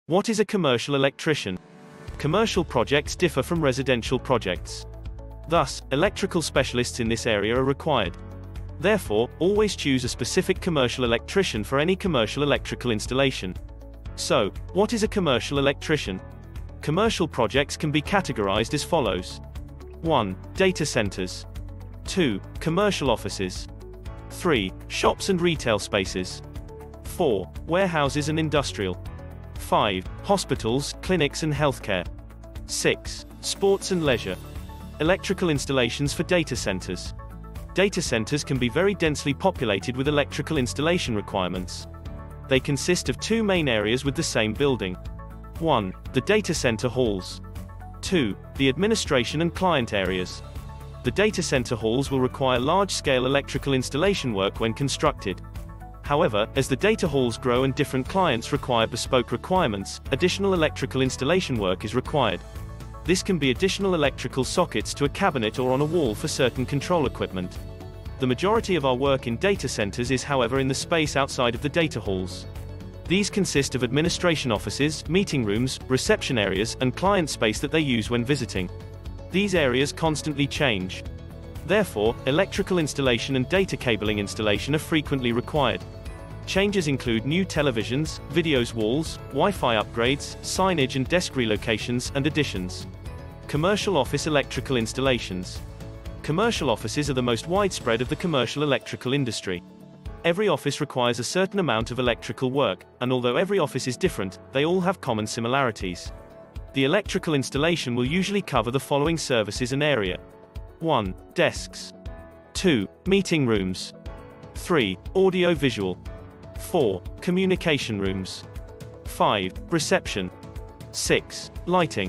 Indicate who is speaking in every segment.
Speaker 1: What is a commercial electrician? Commercial projects differ from residential projects. Thus, electrical specialists in this area are required. Therefore, always choose a specific commercial electrician for any commercial electrical installation. So, what is a commercial electrician? Commercial projects can be categorized as follows. 1. Data centers. 2. Commercial offices. 3. Shops and retail spaces. 4. Warehouses and industrial. 5. Hospitals, clinics and healthcare. 6. Sports and leisure. Electrical installations for data centers. Data centers can be very densely populated with electrical installation requirements. They consist of two main areas with the same building. 1. The data center halls. 2. The administration and client areas. The data center halls will require large-scale electrical installation work when constructed. However, as the data halls grow and different clients require bespoke requirements, additional electrical installation work is required. This can be additional electrical sockets to a cabinet or on a wall for certain control equipment. The majority of our work in data centers is, however, in the space outside of the data halls. These consist of administration offices, meeting rooms, reception areas, and client space that they use when visiting. These areas constantly change. Therefore, electrical installation and data cabling installation are frequently required. Changes include new televisions, videos walls, Wi-Fi upgrades, signage and desk relocations, and additions. Commercial office electrical installations. Commercial offices are the most widespread of the commercial electrical industry. Every office requires a certain amount of electrical work, and although every office is different, they all have common similarities. The electrical installation will usually cover the following services and area. 1. Desks. 2. Meeting rooms. 3. Audio-visual. 4. Communication rooms. 5. Reception. 6. Lighting.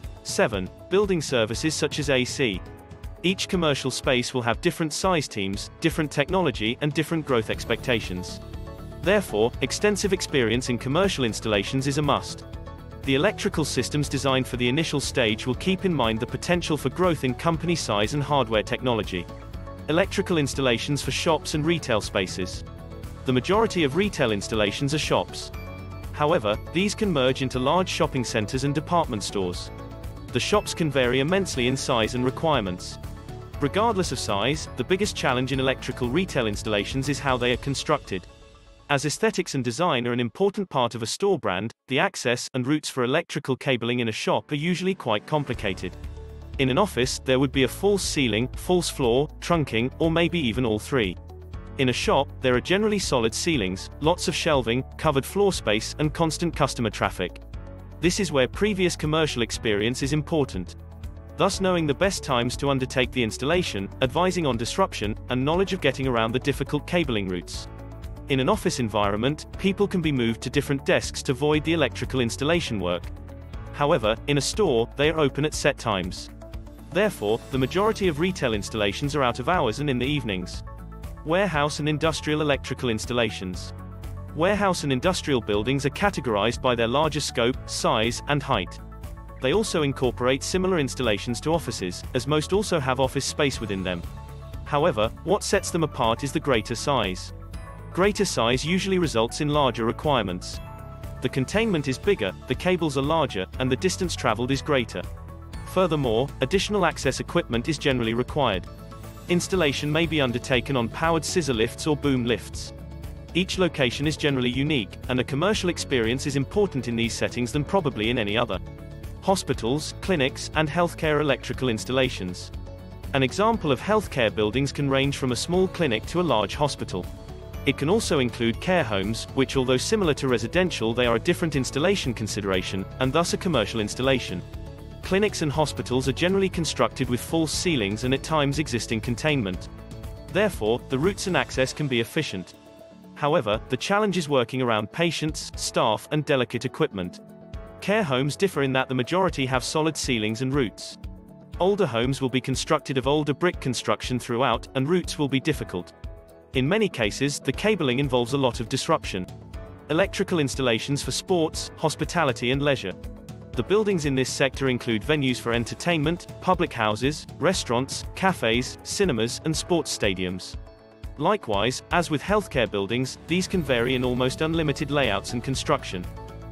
Speaker 1: 7. Building services such as AC. Each commercial space will have different size teams, different technology, and different growth expectations. Therefore, extensive experience in commercial installations is a must. The electrical systems designed for the initial stage will keep in mind the potential for growth in company size and hardware technology. Electrical installations for shops and retail spaces. The majority of retail installations are shops. However, these can merge into large shopping centers and department stores. The shops can vary immensely in size and requirements. Regardless of size, the biggest challenge in electrical retail installations is how they are constructed. As aesthetics and design are an important part of a store brand, the access and routes for electrical cabling in a shop are usually quite complicated. In an office, there would be a false ceiling, false floor, trunking, or maybe even all three. In a shop, there are generally solid ceilings, lots of shelving, covered floor space, and constant customer traffic. This is where previous commercial experience is important. Thus, knowing the best times to undertake the installation, advising on disruption, and knowledge of getting around the difficult cabling routes. In an office environment, people can be moved to different desks to avoid the electrical installation work. However, in a store, they are open at set times. Therefore, the majority of retail installations are out of hours and in the evenings. Warehouse and industrial electrical installations. Warehouse and industrial buildings are categorized by their larger scope, size, and height. They also incorporate similar installations to offices, as most also have office space within them. However, what sets them apart is the greater size. Greater size usually results in larger requirements. The containment is bigger, the cables are larger, and the distance traveled is greater. Furthermore, additional access equipment is generally required. Installation may be undertaken on powered scissor lifts or boom lifts. Each location is generally unique, and a commercial experience is important in these settings than probably in any other. Hospitals, clinics, and healthcare electrical installations. An example of healthcare buildings can range from a small clinic to a large hospital. It can also include care homes, which, although similar to residential, they are a different installation consideration, and thus a commercial installation. Clinics and hospitals are generally constructed with false ceilings and at times existing containment. Therefore, the routes and access can be efficient. However, the challenge is working around patients, staff, and delicate equipment. Care homes differ in that the majority have solid ceilings and routes. Older homes will be constructed of older brick construction throughout, and routes will be difficult. In many cases, the cabling involves a lot of disruption. Electrical installations for sports, hospitality and leisure. The buildings in this sector include venues for entertainment, public houses, restaurants, cafes, cinemas, and sports stadiums. Likewise, as with healthcare buildings, these can vary in almost unlimited layouts and construction.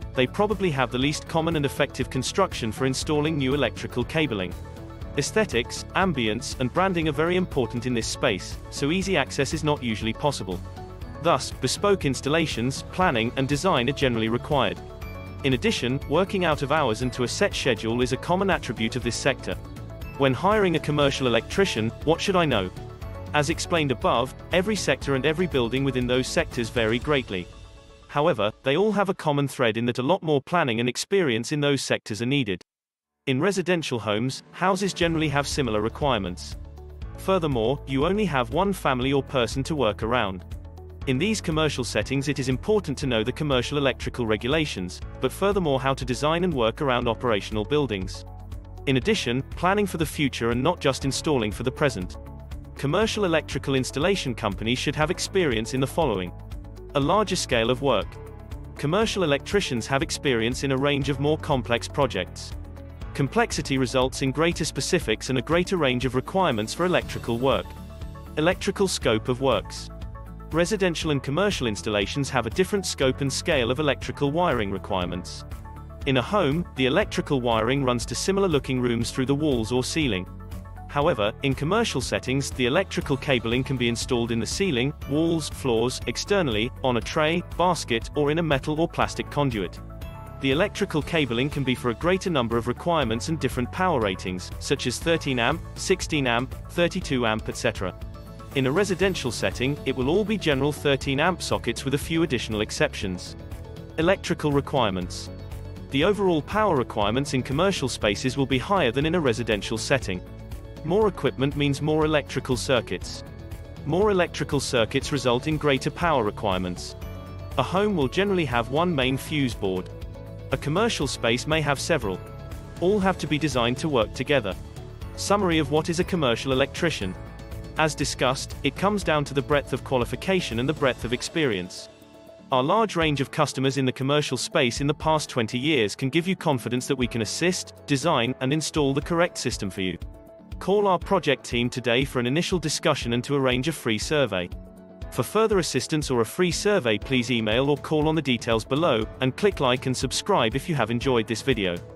Speaker 1: they probably have the least common and effective construction for installing new electrical cabling. Aesthetics, ambience, and branding are very important in this space, so easy access is not usually possible. Thus, bespoke installations, planning, and design are generally required. In addition, working out of hours and to a set schedule is a common attribute of this sector. When hiring a commercial electrician, what should I know? As explained above, every sector and every building within those sectors vary greatly. However, they all have a common thread in that a lot more planning and experience in those sectors are needed. In residential homes, houses generally have similar requirements. Furthermore, you only have one family or person to work around. In these commercial settings, it is important to know the commercial electrical regulations, but furthermore how to design and work around operational buildings. In addition, planning for the future and not just installing for the present. Commercial electrical installation companies should have experience in the following. A larger scale of work. Commercial electricians have experience in a range of more complex projects. Complexity results in greater specifics and a greater range of requirements for electrical work. Electrical scope of works. Residential and commercial installations have a different scope and scale of electrical wiring requirements. In a home, the electrical wiring runs to similar-looking rooms through the walls or ceiling. However, in commercial settings, the electrical cabling can be installed in the ceiling, walls, floors, externally, on a tray, basket, or in a metal or plastic conduit. The electrical cabling can be for a greater number of requirements and different power ratings, such as 13 amp, 16 amp, 32 amp, etc. In a residential setting, it will all be general 13 amp sockets with a few additional exceptions. Electrical requirements. The overall power requirements in commercial spaces will be higher than in a residential setting. More equipment means more electrical circuits. More electrical circuits result in greater power requirements. A home will generally have one main fuse board. A commercial space may have several. All have to be designed to work together. Summary of what is a commercial electrician. As discussed, it comes down to the breadth of qualification and the breadth of experience. Our large range of customers in the commercial space in the past 20 years can give you confidence that we can assist, design, and install the correct system for you. Call our project team today for an initial discussion and to arrange a free survey. For further assistance or a free survey, please email or call on the details below, and click like and subscribe if you have enjoyed this video.